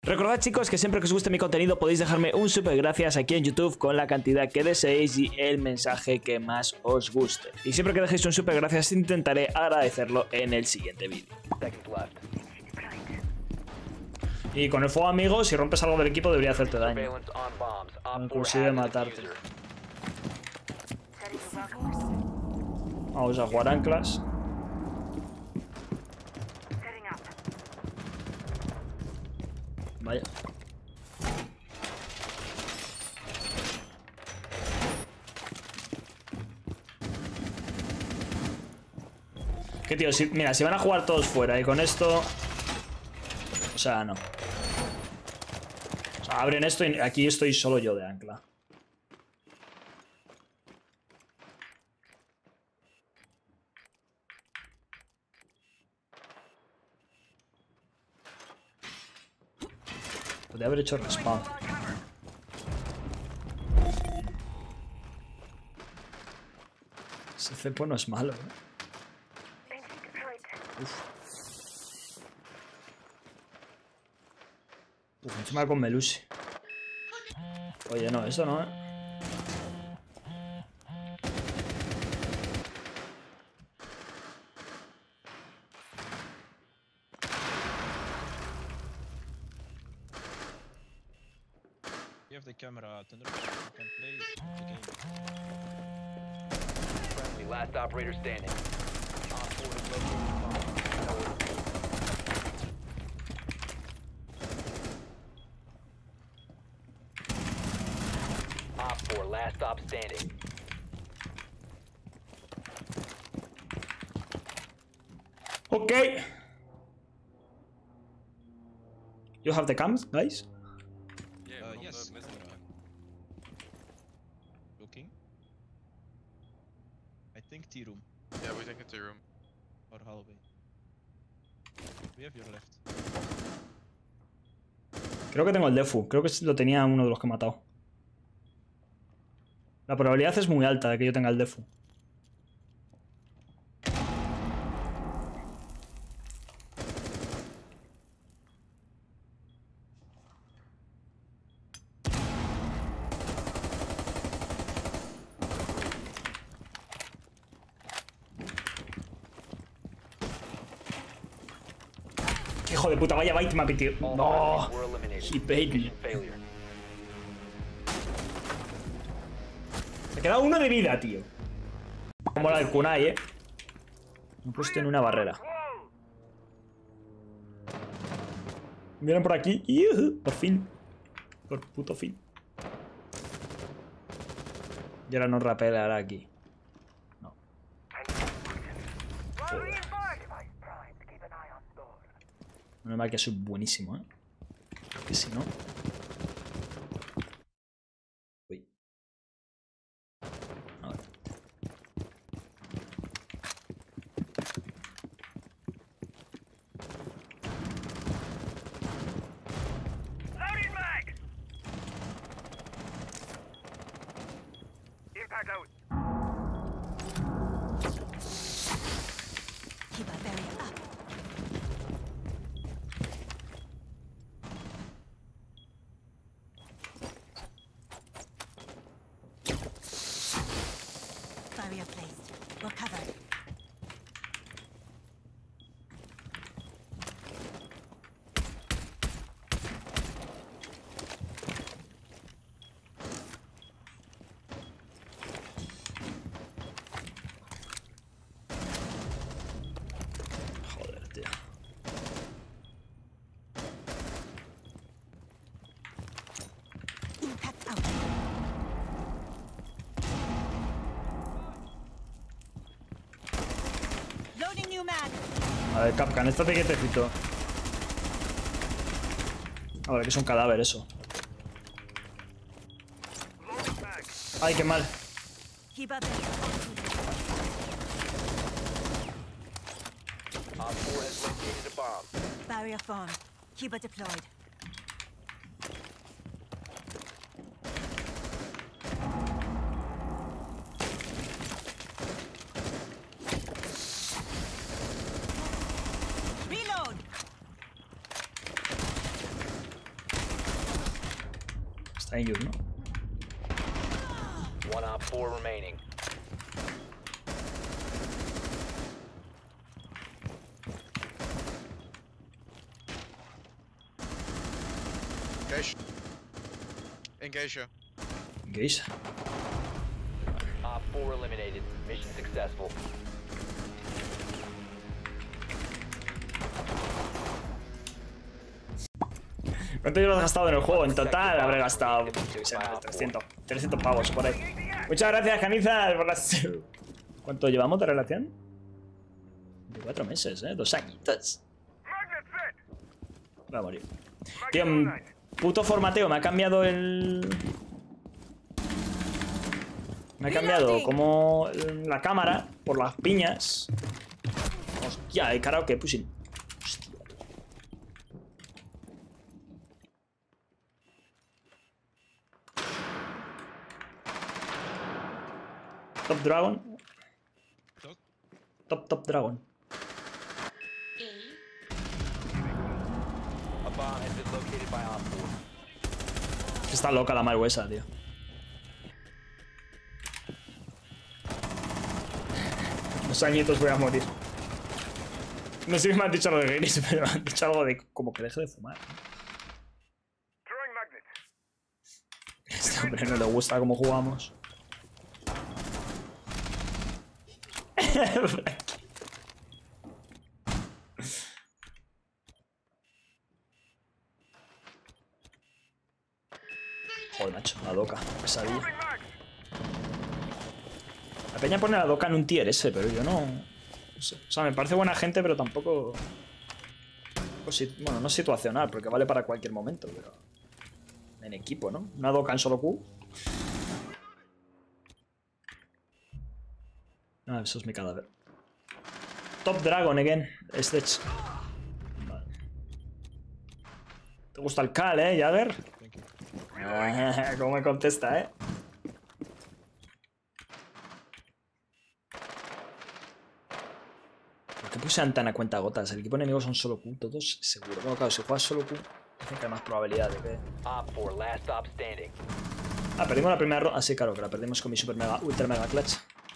Recordad, chicos, que siempre que os guste mi contenido podéis dejarme un super gracias aquí en YouTube con la cantidad que deseéis y el mensaje que más os guste. Y siempre que dejéis un super gracias intentaré agradecerlo en el siguiente vídeo. Y con el fuego, amigos, si rompes algo del equipo debería hacerte daño. Inclusive matarte. Vamos a jugar anclas. Vaya. Que tío, mira, si van a jugar todos fuera y con esto... O sea, no. O sea, abren esto y aquí estoy solo yo de ancla. Podría haber hecho respawn. Ese cepo no es malo, ¿eh? Uf, encima con Melusi. Oye, no, eso no, ¿eh? You have the camera, Thunder. You can play the game. Friendly, last operator standing. Op 4 is located bomb. Op 4, last stop standing. Okay. You have the cams, guys? Yes. Looking. I think T room Yeah, we think it's a room. or hallway. We have your left. Creo que tengo el defu. Creo que lo tenía uno de los que he matado. La probabilidad es muy alta de que yo tenga el defu. Hijo de puta, vaya bait me ha pitido. No, he bait me. Se queda uno de vida, tío. Como la del kunai, incluso tiene una barrera. Vienen por aquí. Por fin. Por puto fin. Y ahora nos rapeará aquí. No. Menos mal que soy buenísimo, que si no... Uy. A ver. Loading mag! Impact out! Keep our barrier up. Barrier placed. We're covered. Joder, tío. Impact out. Loading new mag. A ver, Capcan, estate quietecito. A ver, que es un cadáver eso. Loading mag! Ay, qué mal. Keep our barrier Op 4 has located a bomb. Barrier formed. Keep it deployed. Está en ¿no? One op 4 remaining. Geisha. In Geisha. Geisha. Op 4 eliminated. Mission successful. ¿Cuánto llevas gastado en el juego? En total habré gastado, yo qué sé, 300 pavos por ahí. Muchas gracias, Canizas, por las... ¿Cuánto llevamos de relación? 24 meses, 2 añitos. Va a morir. Tío, puto formateo, me ha cambiado el... Me ha cambiado como la cámara por las piñas. Hostia, el karaoke pushing. Hostia. Top Dragon. Top Dragon. A bomb has been located by Op 4. Está loca la Maru esa, tío. Los añitos voy a morir. No sé qué me han dicho algo de Guinness, pero me han dicho algo de como que deje de fumar. Throwing magnet. Este hombre no le gusta cómo jugamos. Joder, macho, la doca, pesadilla. La peña pone la doca en un tier ese, pero yo no sé. O sea, me parece buena gente, pero tampoco... Bueno, no situacional, porque vale para cualquier momento, pero... En equipo, ¿no? Una doca en solo Q. Ah, eso es mi cadáver. Top Dragon again. Stage. Vale. ¿Te gusta el Cal, Jagger? ¿Cómo me contesta, ¿Por qué puse Antana cuenta gotas? El equipo enemigo son solo Q, todos seguro. Bueno, claro, si juegas solo Q, creo que hay más probabilidad de que... Op 4, last stop standing. Ah, perdimos la primera ronda. Ah, sí, claro, que la perdimos con mi super mega, ultra mega clutch.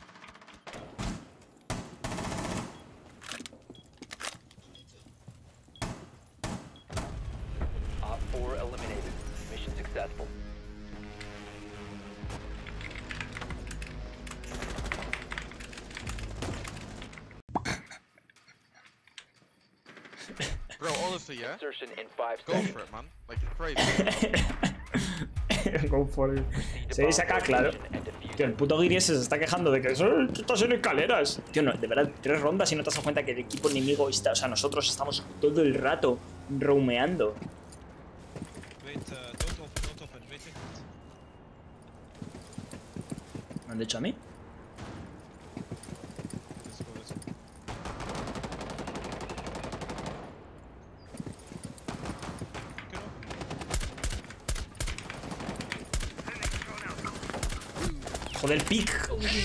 Op 4 eliminated. Mission successful. Bro, honestly, yeah? Insertion in 5 Go seconds. for it, man. Like, it's crazy. Go for it. Se dice acá, claro. Tío, el puto Guiri se está quejando de que tú estás en escaleras. Tío, no, de verdad, 3 rondas y no te has dado cuenta que el equipo enemigo está... O sea, nosotros estamos todo el rato roameando. Wait, don't open, wait. ¿Me han dicho a mí? Let's go, let's go. You can open. Joder, el pick.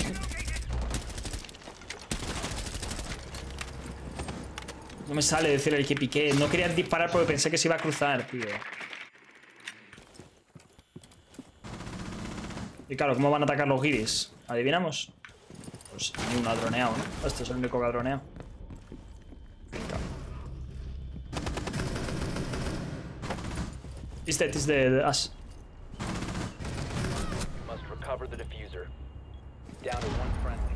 No me sale decir el que piqué. No quería disparar porque pensé que se iba a cruzar, tío. Y claro, ¿cómo van a atacar los guiris? ¿Adivinamos? Pues ni uno ha droneado, ¿no? Este es el único que ha droneado. Is the us. Must recover the diffuser. Down to one friendly.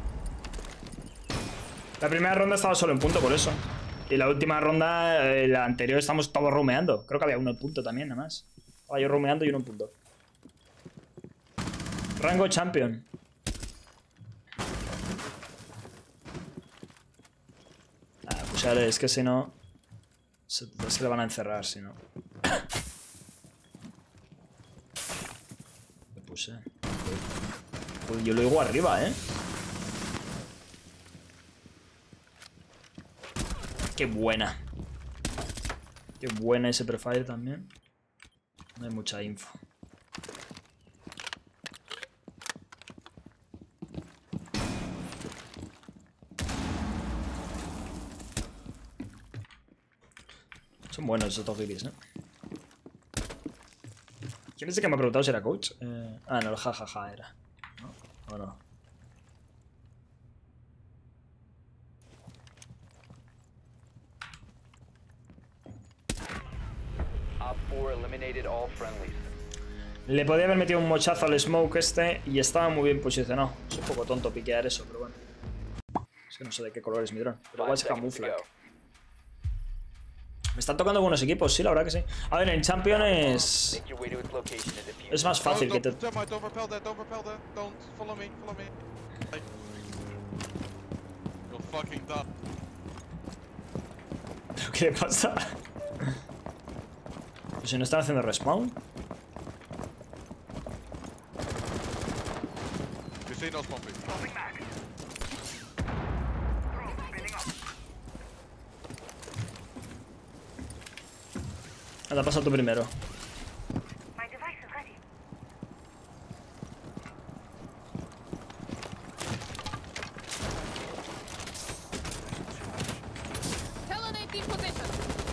La primera ronda estaba solo en punto, por eso. Y la última ronda, la anterior, estamos todos romeando. Creo que había uno en punto también, nada más. Estaba yo romeando y uno en punto. Rango Champion. Ah, pues ya es que si no... Se le van a encerrar, si no. Le puse. Joder, yo lo digo arriba, Qué buena. Qué buena ese prefire también. No hay mucha info. Son buenos esos guiris, ¿Quién es el que me ha preguntado si era coach? No, el jajaja era. ¿No? ¿O no? Op 4 eliminated all friendlies. Le podía haber metido un mochazo al smoke este y estaba muy bien posicionado. Es un poco tonto piquear eso, pero bueno. Es que no sé de qué color es mi dron. Pero igual 5 se seconds to camufla. go. Me están tocando buenos equipos, sí, la verdad que sí. A ver, en Champion es... Make your way to its location and defuse. Es más fácil que te... Don't repel there, don't repel there. Don't follow me, follow me. Like, you're fucking dumb. ¿Pero qué le pasa? Pues si no están haciendo respawn. You see no spawn, please. Moving back. Spinning up. Anda, pasa tú primero. My device is ready. Telenating position.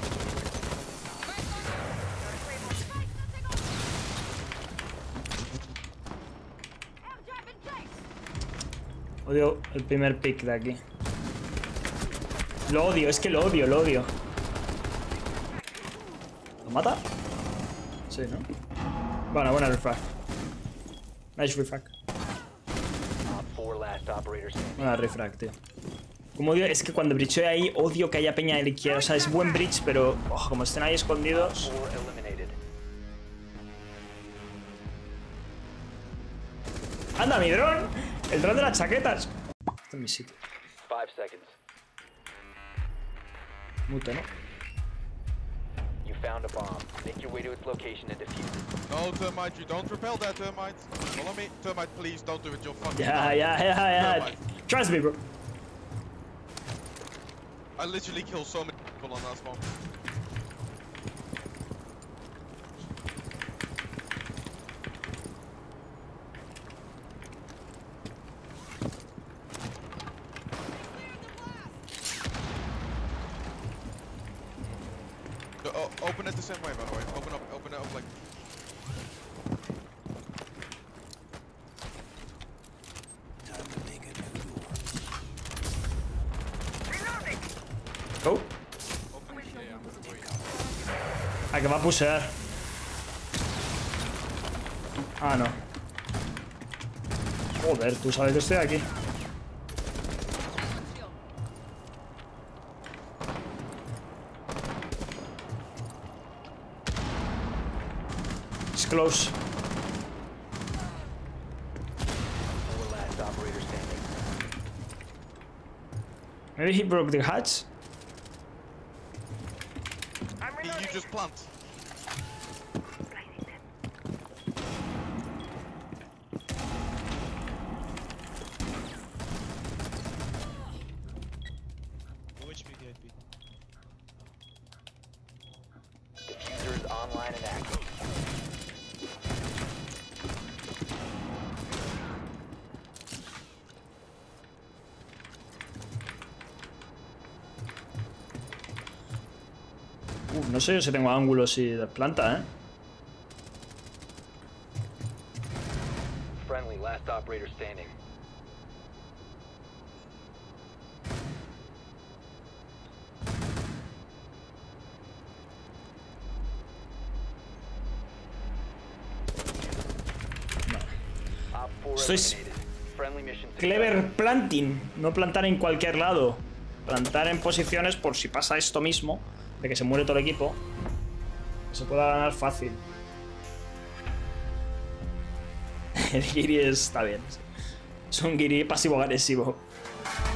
Odio el primer pick de aquí. Lo odio, es que lo odio, lo odio. ¿Lo mata? Sí, ¿no? Bueno, buena refrag. Nice refrag. Op 4 last operator standing. Buena refrag, tío. Como odio, es que cuando bridgeo ahí, odio que haya peña de la izquierda. O sea, es buen bridge, pero como estén ahí escondidos. 4 eliminated. ¡Anda, mi dron! El dron de las chaquetas. Este es mi sitio. 5 seconds. Mute, ¿no? You found a bomb. Make your way to its location and defuse it. No, Termite, you don't repel there, Termite. Follow me. Termite, please, don't do it, you're fucking Ya, dumb. ya. Trust me, bro. I literally killed so many people on that spawn. Open it the same way, by the way. Open it up like. Oh, Open it, yeah. a que va a pushear. Ah, no. Joder, tú sabes que estoy aquí. It's close. 4 last operator standing. Maybe he broke the hatch. I'm You reloading. just plant. Blinding them. HP VIP. Diffuser is online and active. No sé yo si tengo ángulos y de planta, ¿eh? Friendly last operator standing. Op 4 Estoy eliminated. Friendly mission success. Clever planting, no plantar en cualquier lado. Plantar en posiciones por si pasa esto mismo, de que se muere todo el equipo, que se pueda ganar fácil. El Giri está bien. Es un Giri pasivo-agresivo.